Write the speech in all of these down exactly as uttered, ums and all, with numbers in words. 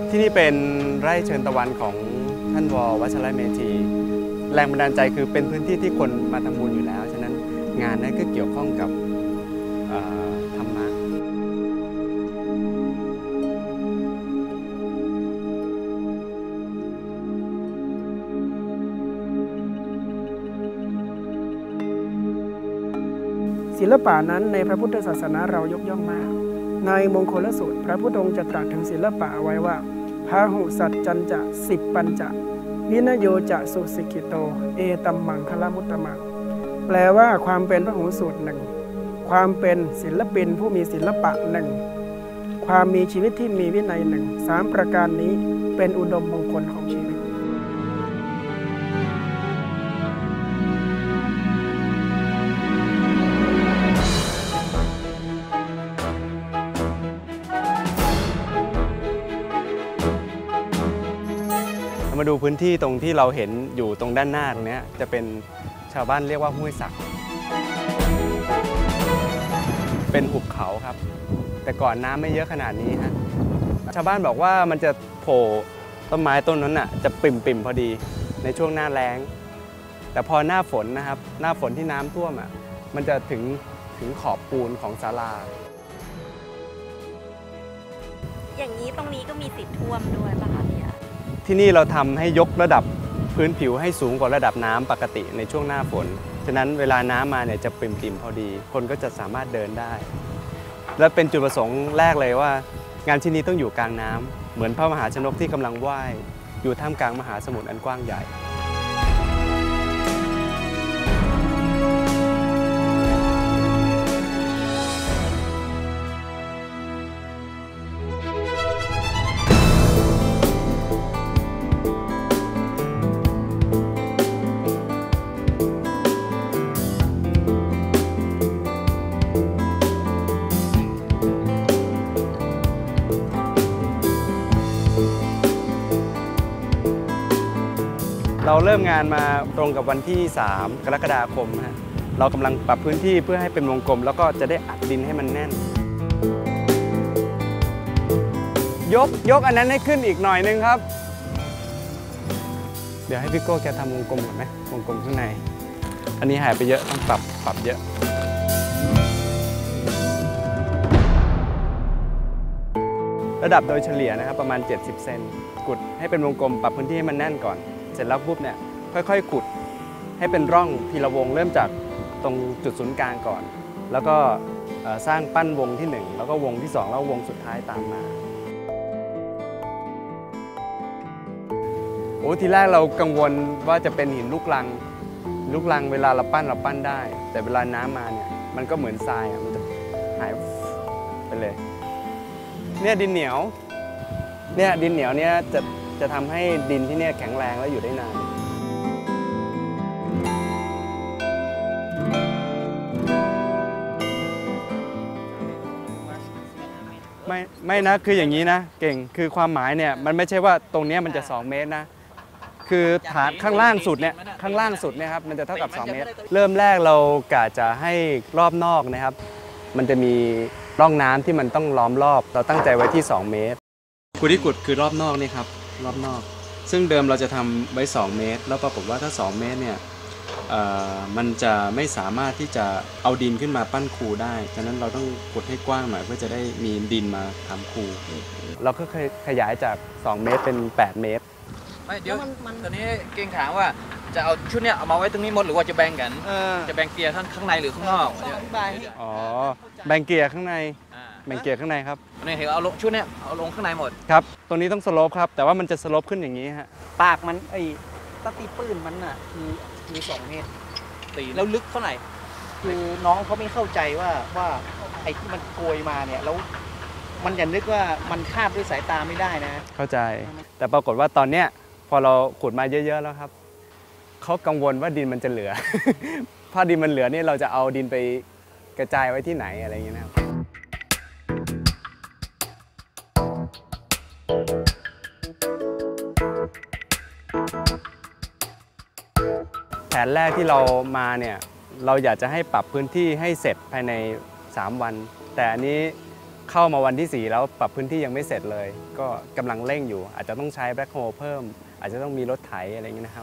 ที่นี่เป็นไร่เชิญตะวันของท่านว.วชรเมธีแรงบันดาลใจคือเป็นพื้นที่ที่คนมาทำบุญอยู่แล้วฉะนั้นงานนั้นก็เกี่ยวข้องกับธรรมะศิลปะนั้นในพระพุทธศาสนาเรายกย่องมากในมงคลสูตรพระพุทธองค์จะตรัสถึงศิลปะไว้ว่าพาหุสัจจันจะสิบปัญจะวินโยจะสุสิกิโตเอตัมมังคลมุตตมังแปลว่าความเป็นพระหูสูตรหนึ่งความเป็นศิลปินผู้มีศิลปะหนึ่งความมีชีวิตที่มีวินัยหนึ่งสามประการนี้เป็นอุดมมงคลของชีวิตมาดูพื้นที่ตรงที่เราเห็นอยู่ตรงด้านหน้าตรงนี้จะเป็นชาวบ้านเรียกว่าห้วยสักเป็นหุบเขาครับแต่ก่อนน้ำไม่เยอะขนาดนี้ฮะชาวบ้านบอกว่ามันจะโผล่ต้นไม้ต้นนั้นน่ะจะปิ่มปิ่มพอดีในช่วงหน้าแล้งแต่พอหน้าฝนนะครับหน้าฝนที่น้ำท่วมอ่ะมันจะถึงถึงขอบปูนของศาลาอย่างนี้ตรงนี้ก็มีสิทธิ์ท่วมด้วยป่ะคะเนี่ยที่นี่เราทำให้ยกระดับพื้นผิวให้สูงกว่าระดับน้ำปกติในช่วงหน้าฝนฉะนั้นเวลาน้ำมาเนี่ยจะปริ่มๆพอดีคนก็จะสามารถเดินได้และเป็นจุดประสงค์แรกเลยว่างานที่นี้ต้องอยู่กลางน้ำเหมือนพระมหาชนกที่กำลังว่ายอยู่ท่ามกลางมหาสมุทรอันกว้างใหญ่เราเริ่มงานมาตรงกับวันที่สามกรกฎาคมฮะเรากำลังปรับพื้นที่เพื่อให้เป็นวงกลมแล้วก็จะได้อัดดินให้มันแน่นยกยกอันนั้นให้ขึ้นอีกหน่อยนึงครับเดี๋ยวให้พี่โก้แกทำวงกลมก่อนไหมวงกลมข้างในอันนี้หายไปเยอะต้องปรับปรับเยอะระดับโดยเฉลี่ยนะครับประมาณเจ็ดสิบเซนกุดให้เป็นวงกลมปรับพื้นที่ให้มันแน่นก่อนเสร็จแล้วปุ๊บเนี่ยค่อยๆขุดให้เป็นร่องทีละวงเริ่มจากตรงจุดศูนย์กลางก่อนแล้วก็สร้างปั้นวงที่หนึ่งแล้วก็วงที่สองแล้ววงสุดท้ายตามมาโอ้ทีแรกเรากังวลว่าจะเป็นหินลูกรังลูกรังเวลาเราปั้นเราปั้นได้แต่เวลาน้ำมาเนี่ยมันก็เหมือนทรายมันจะหายไปเลยเนี่ยดินเหนียวเนี่ยดินเหนียวเนี่ยจะจะทำให้ดินที่นี่แข็งแรงและอยู่ได้นานไม่ไม่นะคืออย่างนี้นะเก่งคือความหมายเนี่ยมันไม่ใช่ว่าตรงนี้มันจะสองเมตรนะคือฐานข้างล่างสุดเนี่ยข้างล่างสุดเนี่ยครับมันจะเท่ากับสองเมตรเริ่มแรกเรากะจะให้รอบนอกนะครับมันจะมีร่องน้ำที่มันต้องล้อมรอบเราตั้งใจไว้ที่สองเมตรกุดที่กุดคือรอบนอกนี่ครับรอบนอกซึ่งเดิมเราจะทำไว้สองเมตรแล้วปรากฏว่าถ้าสองเมตรเนี่ยมันจะไม่สามารถที่จะเอาดินขึ้นมาปั้นคูได้ฉะนั้นเราต้องขุดให้กว้างหน่อยเพื่อจะได้มีดินมาทำคูเราก็เคยขยายจากสองเมตรเป็นแปดเมตรไม่เดี๋ยวตอนนี้เก่งถามว่าจะเอาชุดเนี้ยเอามาไว้ตรงนี้หมดหรือว่าจะแบ่งกันจะแบ่งเกียร์ข้างข้างในหรือข้างนอกอ๋อแบ่งเกียร์ข้างในแบ่งเกียร์ข้างในครับนี่เห็นเอาลงชุดเนี้ยเอาลงข้างในหมดครับตรงนี้ต้องสโลปครับแต่ว่ามันจะสโลปขึ้นอย่างนี้ฮะปากมันไอ้ตะตีปืนมันน่ะคือมีสองเมตรตีแล้วลึกเท่าไหร่คือน้องเขาไม่เข้าใจว่าว่าไอ้ที่มันโกยมาเนี่ยแล้วมันอย่านึกว่ามันคาบด้วยสายตาไม่ได้นะเข้าใจแต่ปรากฏว่าตอนเนี้ยพอเราขุดมาเยอะๆแล้วครับเขากังวลว่าดินมันจะเหลือพอดินมันเหลือนี่เราจะเอาดินไปกระจายไว้ที่ไหนอะไรอย่างเงี้ยนะครับแผนแรกที่เรามาเนี่ยเราอยากจะให้ปรับพื้นที่ให้เสร็จภายในสามวันแต่อันนี้เข้ามาวันที่สี่แล้วปรับพื้นที่ยังไม่เสร็จเลย ก็กำลังเร่งอยู่ อาจจะต้องใช้แบ็คโฮเพิ่ม อาจจะต้องมีรถไถอะไรอย่างนี้นะครับ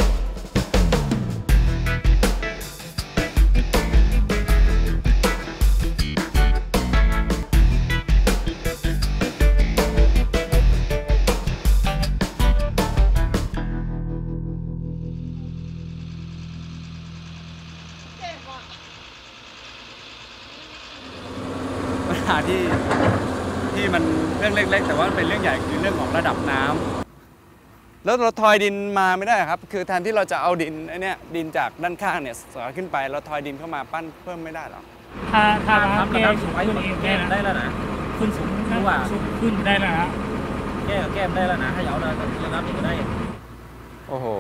ปัญหาที่ที่มันเรื่องเล็กๆแต่ว่าเป็นเรื่องใหญ่คือเรื่องของระดับน้ำแล้วเราทอยดินมาไม่ได้ครับคือแทนที่เราจะเอาดินไอ้นี่ดินจากด้านข้างเนี่ยสอดขึ้นไปเราทอยดินเข้ามาปั้นเพิ่มไม่ได้หรอถ้าถ้าทำระดับสูงไว้ขึ้นเองแก้ได้แล้วนะขึ้นสูงหรือว่าขึ้นได้แล้วนะแก้แก้ได้แล้วนะถ้าเอาระดับนี้ก็ได้โอ้โห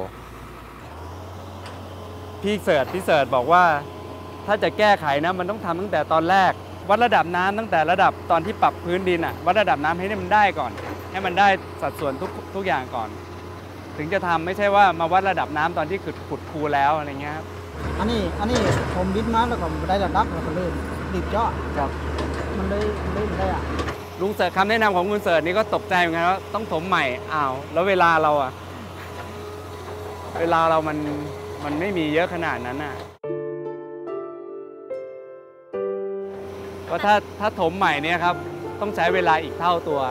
พี่เสิร์ชพี่เสิร์ชบอกว่าถ้าจะแก้ไขนะมันต้องทำตั้งแต่ตอนแรกวัดระดับน้ำตั้งแต่ระดับตอนที่ปรับพื้นดินอ่ะวัดระดับน้ำให้มันได้ก่อนให้มันได้สัดส่วนทุกทุกอย่างก่อนถึงจะทำไม่ใช่ว่ามาวัดระดับน้ำตอนที่ขุดขุดคูแล้วอะไรเงี้ยครับอันนี้อันนี้ผมดินมาแล้วก็ได้ระดับแล้วก็เลยดิบเจาะครับมันเลยเลยได้อะลุงเสิร์ชคำแนะนำของคุณเสิร์ชนี่ก็ตกใจเหมือนกันว่าต้องถมใหม่อ้าวแล้วเวลาเราอะเวลาเรามันมันไม่มีเยอะขนาดนั้นอะก็ถ้าถ้าถมใหม่เนี่ยครับต้องใช้เวลาอีกเท่าตัว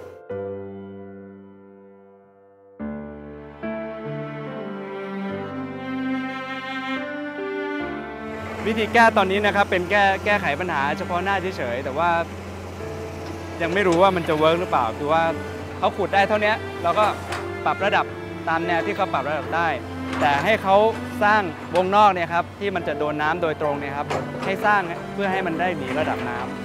วิธีแก้ตอนนี้นะครับเป็นแก้แก้ไขปัญหาเฉพาะหน้าเฉยๆแต่ว่ายังไม่รู้ว่ามันจะเวิร์กหรือเปล่าคือว่าเขาขุดได้เท่านี้เราก็ปรับระดับตามแนวที่เขาปรับระดับได้แต่ให้เขาสร้างวงนอกเนี่ยครับที่มันจะโดนน้ำโดยตรงเนี่ยครับให้สร้างเพื่อให้มันได้หนีระดับน้ำ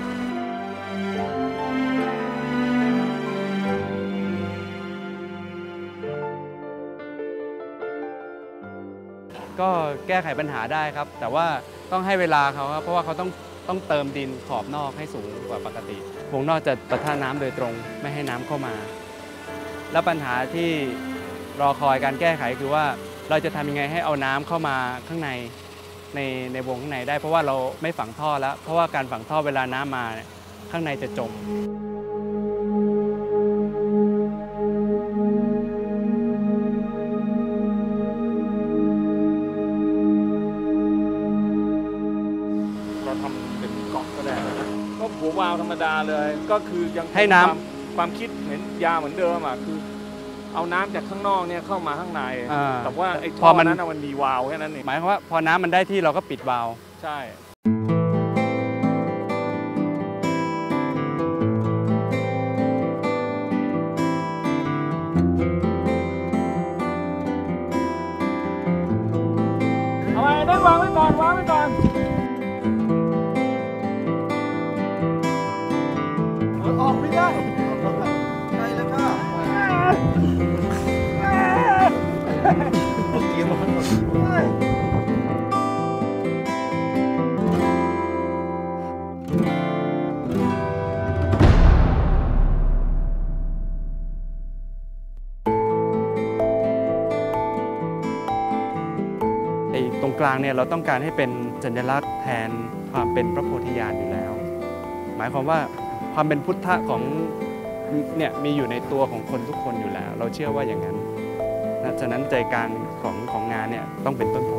ก็แก้ไขปัญหาได้ครับแต่ว่าต้องให้เวลาเขาครับเพราะว่าเขาต้องต้องเติมดินขอบนอกให้สูงกว่าปกติวงนอกจะปะทะน้ำโดยตรงไม่ให้น้ำเข้ามาแล้วปัญหาที่รอคอยการแก้ไขคือว่าเราจะทำยังไงให้เอาน้ำเข้ามาข้างในในในวงข้างในได้เพราะว่าเราไม่ฝังท่อแล้วเพราะว่าการฝังท่อเวลาน้ำมาข้างในจะจมหัววาล์วธรรมดาเลยก็คือยังให้น้ำความคิดเหมือนยาเหมือนเดิมอ่ะคือเอาน้ำจากข้างนอกเนี่ยเข้ามาข้างในแต่ว่าไอ้ท่อนั้นมันมีวาล์วแค่นั้นเองหมายความว่าพอน้ำมันได้ที่เราก็ปิดวาล์วใช่เอาไว้ได้วางไว้ก่อนวางไว้ก่อนออกไม่ได้ใช่แล้วก็เกี่ยวมันหมดไอ้ตรงกลางเนี่ยเราต้องการให้เป็นสัญลักษณ์แทนความเป็นพระโพธิญาณอยู่แล้วหมายความว่าความเป็นพุทธะของเนี่ยมีอยู่ในตัวของคนทุกคนอยู่แล้วเราเชื่อว่าอย่างนั้นนะฉะนั้นใจกลางของของงานเนี่ยต้องเป็นต้นโพ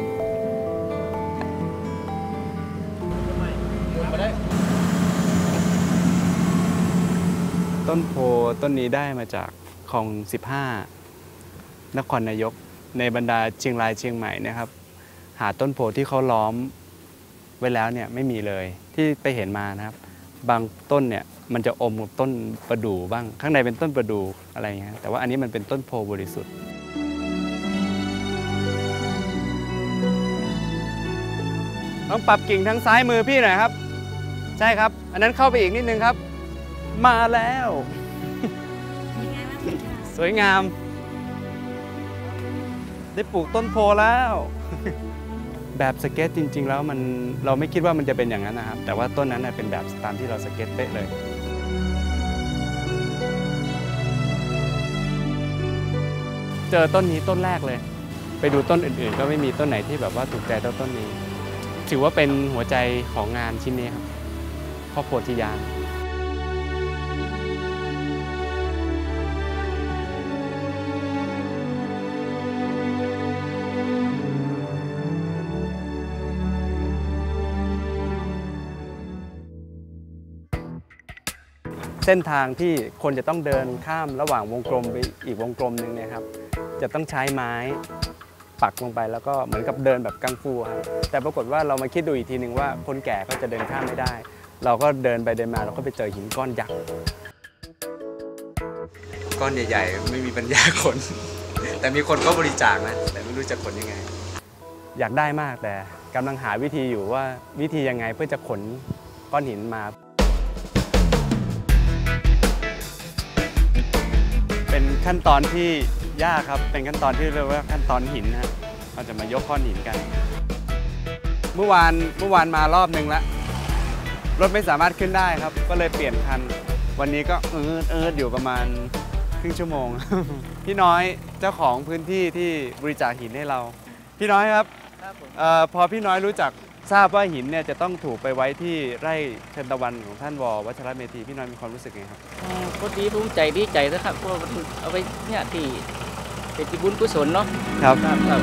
ต้นโพต้นนี้ได้มาจากคลองสิบห้านครนายกในบรรดาเชียงรายเชียงใหม่นะครับหาต้นโพที่เขาล้อมไว้แล้วเนี่ยไม่มีเลยที่ไปเห็นมานะครับบางต้นเนี่ยมันจะอมกับต้นประดู่บ้างข้างในเป็นต้นประดู่อะไรอย่างเงี้ยแต่ว่าอันนี้มันเป็นต้นโพบริสุทธิ์ต้องปรับกิ่งทางซ้ายมือพี่หน่อยครับใช่ครับอันนั้นเข้าไปอีกนิดนึงครับมาแล้วสวยงามได้ปลูกต้นโพแล้วแบบสเก็ตจริงๆแล้วมันเราไม่คิดว่ามันจะเป็นอย่างนั้นนะครับแต่ว่าต้นนั้นเป็นแบบตามที่เราสเก็ตเป๊ะเลยเจอต้นนี้ต้นแรกเลยไปดูต้นอื่นๆก็ไม่มีต้นไหนที่แบบว่าถูกใจเท่าต้นนี้ถือว่าเป็นหัวใจของงานชิ้นนี้ครับพระโพธิญาณเส้นทางที่คนจะต้องเดินข้ามระหว่างวงกลมไปอีกวงกลมหนึ่งเนี่ยครับจะต้องใช้ไม้ปักลงไปแล้วก็เหมือนกับเดินแบบกังฟูครับแต่ปรากฏว่าเรามาคิดดูอีกทีหนึ่งว่าคนแก่ก็จะเดินข้ามไม่ได้เราก็เดินไปเดินมาเราก็ไปเจอหินก้อนยักษ์ก้อนใหญ่ๆไม่มีปัญญาขน แต่มีคนก็บริจาคนะแต่ไม่รู้จะขนยังไงอยากได้มากแต่กำลังหาวิธีอยู่ว่าวิธียังไงเพื่อจะขนก้อนหินมาเป็นขั้นตอนที่ยากครับเป็นขั้นตอนที่เรียกว่าขั้นตอนหินนะเราจะมายกก้อนหินกันเมื่อวานเมื่อวานมารอบนึงแล้วรถไม่สามารถขึ้นได้ครับก็เลยเปลี่ยนคันวันนี้ก็เอิดเอิดอยู่ประมาณครึ่งชั่วโมง พี่น้อยเจ้าของพื้นที่ที่บริจาคหินให้เราพี่น้อยครับออพอพี่น้อยรู้จักทราบว่าหินเนี่ยจะต้องถูกไปไว้ที่ไร่เชิญตะวันของท่านววัชรเมธีพี่น้อยมีความรู้สึกไงครับก็ดีภูมิใจดีใจนะครับเพราะมันเอาไปเนี่ยที่เป็นบุญกุศลเนาะครับครับ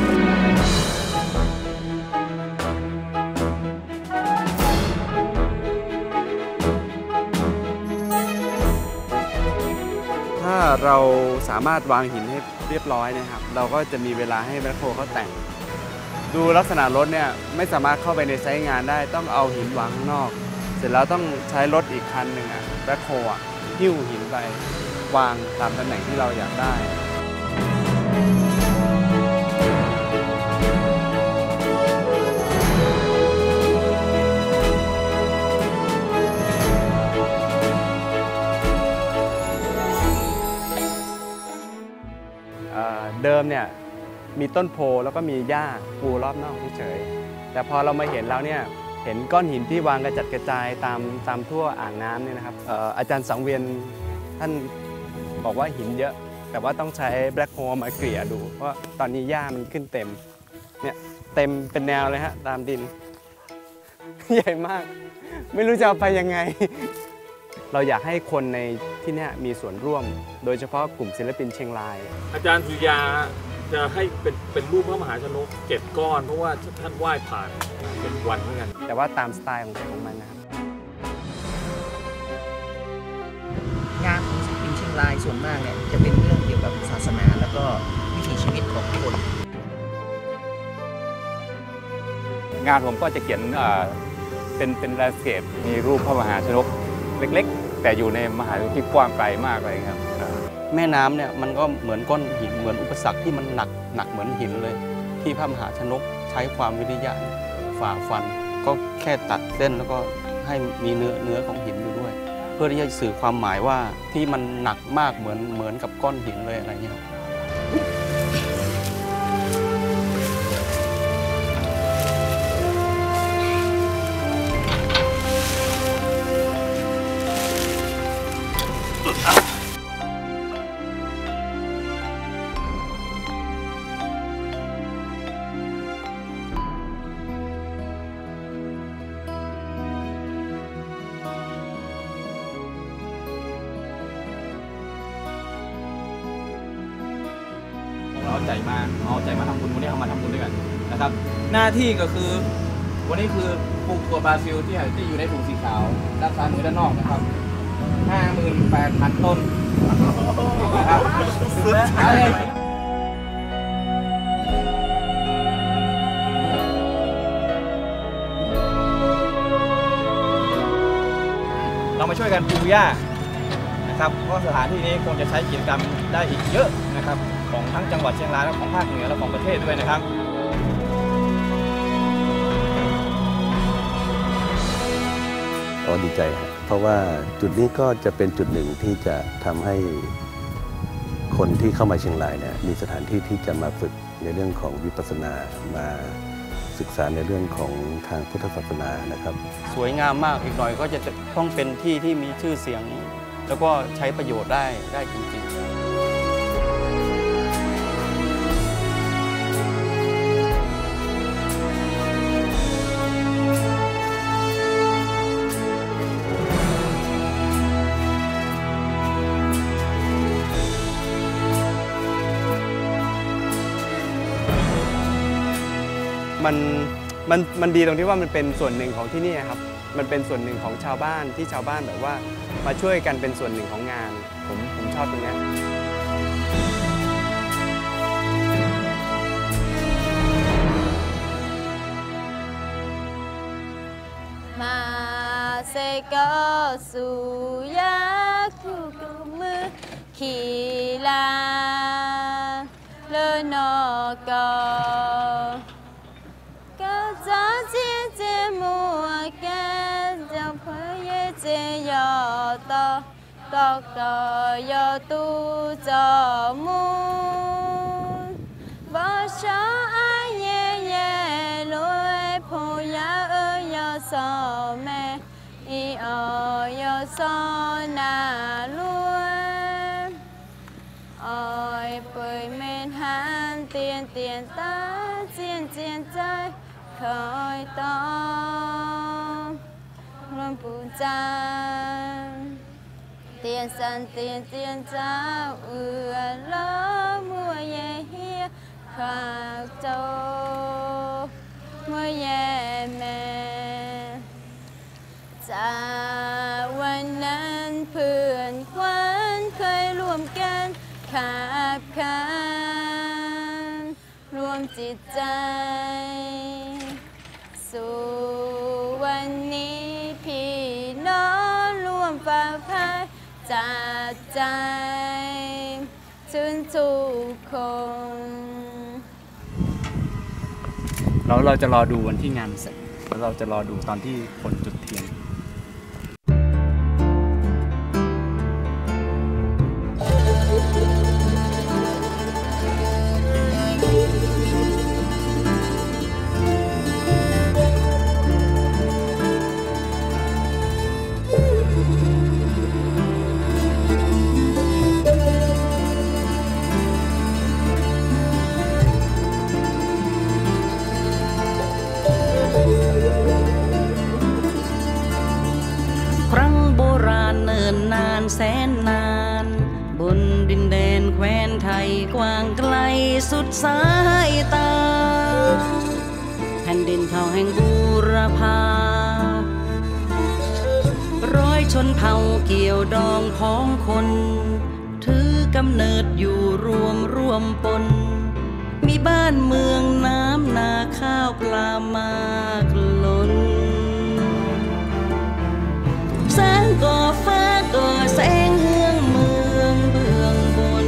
ถ้าเราสามารถวางหินให้เรียบร้อยนะครับเราก็จะมีเวลาให้แมคโครเขาแต่งดูลักษณะรถเนี่ยไม่สามารถเข้าไปในไซต์งานได้ต้องเอาหินวางข้างนอกเสร็จแล้วต้องใช้รถอีกคันหนึ่งอ่ะแมคโครอ่ะหิ้วหินไปวางตามตำแหน่งที่เราอยากได้เดิมเนี่ยมีต้นโพแล้วก็มีหญ้าปูรอบนอกเฉยๆแต่พอเรามาเห็นแล้วเนี่ยเห็นก้อนหินที่วางกระจัดกระจายตามตามทั่วอ่างน้ำเนี่ยนะครับ อ, อาจารย์สังเวียนท่านบอกว่าหินเยอะแต่ว่าต้องใช้แบล็คโฮลมาเกลี่ยดูเพราะตอนนี้หญ้ามันขึ้นเต็มเนี่ยเต็มเป็นแนวเลยฮะตามดิน ใหญ่มากไม่รู้จะเอาไปยังไง เราอยากให้คนในที่นี่มีส่วนร่วมโดยเฉพาะกลุ่มศิลปินเชียงรายอาจารย์สุริยาจะให้เป็นเป็นรูปพระมหาชนกเจ็ดก้อนเพราะว่าท่านไหว้ผ่านเป็นวันเหมือนกันแต่ว่าตามสไตล์ของใครของมันนะครับงานของศิลปินเชียงรายส่วนมากเนี่ยจะเป็นเรื่องเกี่ยวกับศาสนาแล้วก็วิถีชีวิตของคนงานผมก็จะเขียนเป็นเป็นแลนด์สเคปมีรูปพระมหาชนกเล็กๆแต่อยู่ในมหาวิทยาลัยที่กว้างไกลมากเลยครับแม่น้ำเนี่ยมันก็เหมือนก้อนหินเหมือนอุปสรรคที่มันหนักหนักเหมือนหินเลยที่พระมหาชนกใช้ความวิริยะฝ่าฟันก็แค่ตัดเส้นแล้วก็ให้มีเนื้อเนื้อของหินอยู่ด้วยเพื่อที่จะสื่อความหมายว่าที่มันหนักมากเหมือนเหมือนกับก้อนหินเลยอะไรเงี้ยเอาใจมาเอาใจมาทำบุญวันนี้เอามาทำบุญด้วยกันนะครับหน้าที่ก็คือวันนี้คือปลูกตัวบราซิลที่ที่อยู่ในถุงสีขาวด้านซ้ายมือด้านนอกนะครับ ห้าหมื่นแปดพัน ต้นนะครับเรามาช่วยกันปลูกหญ้านะครับเพราะสถานที่นี้คงจะใช้กิจกรรมได้อีกเยอะนะครับของทั้งจังหวัดเชียงรายและของภาคเหนือและของประเทศด้วยนะครับอ๋อดีใจครับเพราะว่าจุดนี้ก็จะเป็นจุดหนึ่งที่จะทำให้คนที่เข้ามาเชียงรายเนี่ยมีสถานที่ที่จะมาฝึกในเรื่องของวิปัสสนามาศึกษาในเรื่องของทางพุทธศาสนานะครับสวยงามมากอีกหน่อยก็จะต้องเป็นที่ที่มีชื่อเสียงแล้วก็ใช้ประโยชน์ได้ได้จริงๆมันมันมันดีตรงที่ว่ามันเป็นส่วนหนึ่งของที่นี่ครับมันเป็นส่วนหนึ่งของชาวบ้านที่ชาวบ้านแบบว่ามาช่วยกันเป็นส่วนหนึ่งของงานผมผมชอบตรงนี้มาเซโกสุยาคุกุมือขีลาเลนอกก็จะเจียเจมัวแกจะเพยเจยอต่อตอกต่อยอตูจอมูบ่ชออาเย่เย่ลอยพยาเอยอสอแม่อีออยอสอนาลวยออยเปยเมนหันเตียนเตียนตาเจียนเจียนใจคอยต้องลมปูจานเตียนสันเตียนเตียนเจ้าเอือล้อมัวเย่เฮียข้าโจมัวเย่แม่จากวันนั้นเพื่อนควันเคยรวมกันขาบคานรวมจิตใจสู่วันนี้พี่น้องรวมฝ่าพายจากใจถึงทุกคนเราเราจะรอดูวันที่งานเสร็จแล้วเราจะรอดูตอนที่คนจุดเทียนแสนนานบนดินแดนแคว้นไทยกว้างไกลสุดสายตาแผ่นดินเขาแห่งบูรพาร้อยชนเผ่าเกี่ยวดองพ้องคนถือกำเนิดอยู่รวมร่วมปนมีบ้านเมืองน้ำนาข้าวปลามากล้นแสงก่อฟ้าก่อแสงเฮืองเมืองเบื้องบน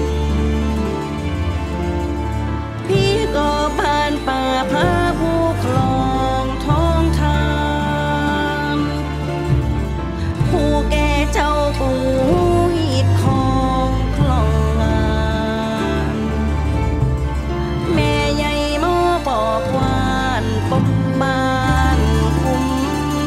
พี่ก่อผ่านป่าพาผู้คลองท้องทานผู้แก่เจ้าปูหีดคองคลองงานแม่ใหญ่หม้อบอกวานปกบ้านคุม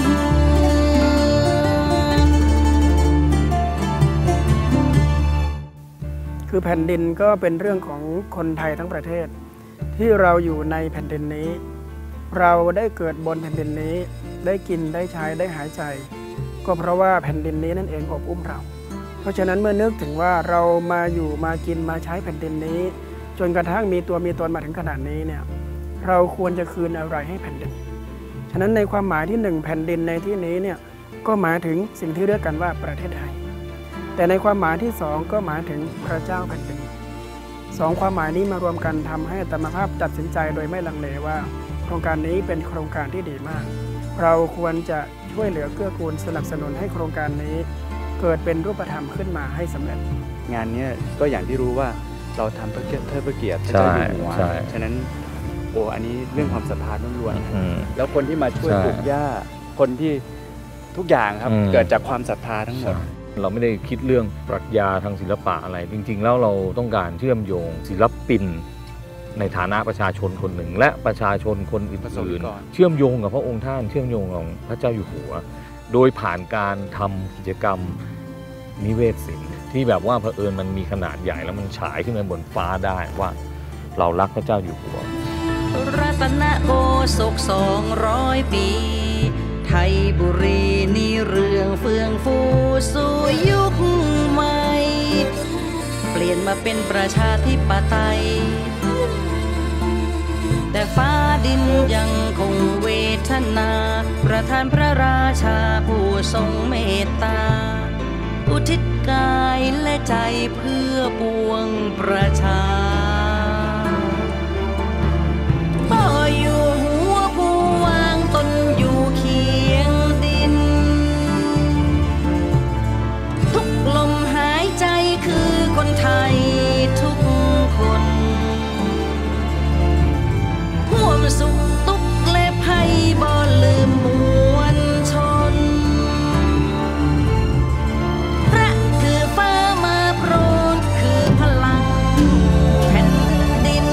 คือแผ่นดินก็เป็นเรื่องของคนไทยทั้งประเทศที่เราอยู่ในแผ่นดินนี้ เราได้เกิดบนแผ่นดินนี้ได้กินได้ใช้ได้หายใจก็เพราะว่าแผ่นดินนี้นั่นเองอบอุ้มเราเพราะฉะนั้นเมื่อนึกถึงว่าเรามาอยู่มากินมาใช้แผ่นดินนี้จนกระทั่งมีตัวมีตนมาถึงขนาดนี้เนี่ยเราควรจะคืนอะไรให้แผ่นดินฉะนั้นในความหมายที่หนึ่งแผ่นดินในที่นี้เนี่ยก็หมายถึงสิ่งที่เรียกกันว่าประเทศไทยแต่ในความหมายที่สองก็หมายถึงพระเจ้าแผ่นดินสองความหมายนี้มารวมกันทำให้อาตมาภาพตัดสินใจโดยไม่ลังเลว่าโครงการนี้เป็นโครงการที่ดีมากเราควรจะช่วยเหลือเกื้อกูลสนับสนุนให้โครงการนี้เกิดเป็นรูปธรรมขึ้นมาให้สำเร็จงานนี้ก็อย่างที่รู้ว่าเราทำเพื่อเทิดพระเกียรติพระเจ้าอยู่หัวฉะนั้นโอ้อันนี้เรื่องความศรัทธาล้วนๆแล้วคนที่มาช่วยปลูกหญ้าคนที่ทุกอย่างครับเกิดจากความศรัทธาทั้งหมดเราไม่ได้คิดเรื่องปรัชญาทางศิลปะอะไรจริงๆแล้วเราต้องการเชื่อมโยงศิลปินในฐานะประชาชนคนหนึ่งและประชาชนคนอื่นๆเชื่อมโยงกับพระองค์ท่านเชื่อมโยงกับพระเจ้าอยู่หัวโดยผ่านการทำกิจกรรมนิเวศศิลป์ที่แบบว่าเผอิญมันมีขนาดใหญ่แล้วมันฉายขึ้นมาบนฟ้าได้ว่าเรารักพระเจ้าอยู่หัวรัตนโกศกสองร้อยปีไทยบุรีนี่เรื่องเฟื่องฟูสู่ยุคใหม่เปลี่ยนมาเป็นประชาธิปไตยแต่ฟ้าดินยังคงเวทนา ประทานพระราชาผู้ทรงเมตตา อุทิศกายและใจเพื่อปวงประชาพ่ออยู่หัวผู้วางตนอยู่เคียงดิน ทุกลมหายใจคือคนไทยทุกคนร่วมสุขทุกข์และภัยบ่ลืมมวลชน พระคือฟ้ามาโปรดคือพลังแผ่นดิน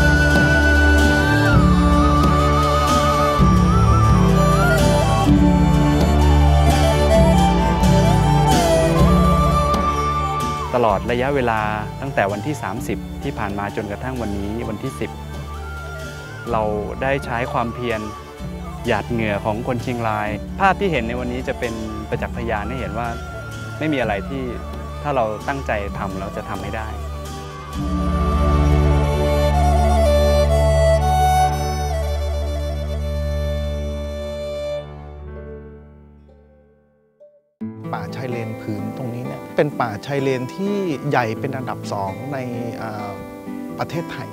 ตลอดระยะเวลาตั้งแต่วันที่ สามสิบ ที่ผ่านมาจนกระทั่งวันนี้วันที่ สิบ เราได้ใช้ความเพียรหยาดเหงื่อของคนเชียงราย ภาพที่เห็นในวันนี้จะเป็นประจักษ์พยานให้เห็นว่าไม่มีอะไรที่ถ้าเราตั้งใจทำเราจะทำให้ได้ป่าชายเลนผืนตรงนี้เนี่ยเป็นป่าชายเลนที่ใหญ่เป็นอันดับสองในอ่าประเทศไทย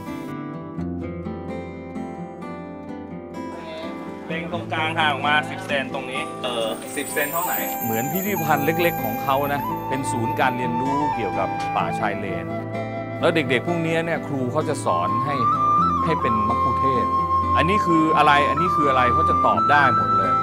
เล็งตรงกลางห่างออกมาสิบเซนตรงนี้ เออสิบเซนเท่าไหร่เหมือนพิพิธภัณฑ์เล็กๆของเขานะ เป็นศูนย์การเรียนรู้เกี่ยวกับป่าชายเลน แล้วเด็กๆพวกนี้เนี่ยครูเขาจะสอนให้ให้เป็นมัคคุเทศก์อันนี้คืออะไร อันนี้คืออะไรเขาจะตอบได้หมดเลย